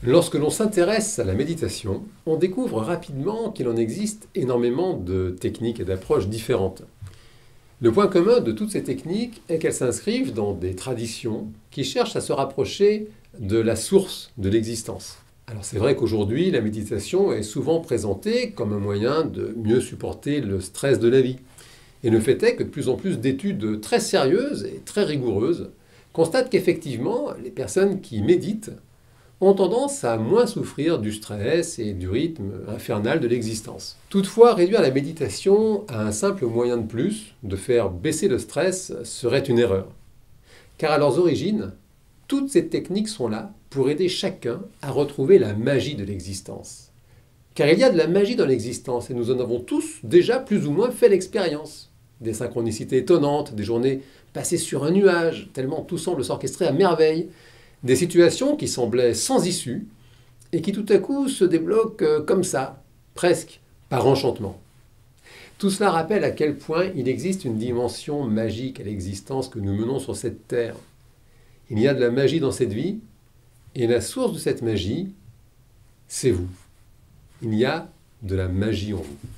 Lorsque l'on s'intéresse à la méditation, on découvre rapidement qu'il en existe énormément de techniques et d'approches différentes. Le point commun de toutes ces techniques est qu'elles s'inscrivent dans des traditions qui cherchent à se rapprocher de la source de l'existence. Alors c'est vrai qu'aujourd'hui, la méditation est souvent présentée comme un moyen de mieux supporter le stress de la vie. Et le fait est que de plus en plus d'études très sérieuses et très rigoureuses constatent qu'effectivement, les personnes qui méditent ont tendance à moins souffrir du stress et du rythme infernal de l'existence. Toutefois, réduire la méditation à un simple moyen de plus de faire baisser le stress serait une erreur. Car à leurs origines, toutes ces techniques sont là pour aider chacun à retrouver la magie de l'existence. Car il y a de la magie dans l'existence et nous en avons tous déjà plus ou moins fait l'expérience. Des synchronicités étonnantes, des journées passées sur un nuage, tellement tout semble s'orchestrer à merveille, des situations qui semblaient sans issue et qui tout à coup se débloquent comme ça, presque par enchantement. Tout cela rappelle à quel point il existe une dimension magique à l'existence que nous menons sur cette terre. Il y a de la magie dans cette vie et la source de cette magie, c'est vous. Il y a de la magie en vous.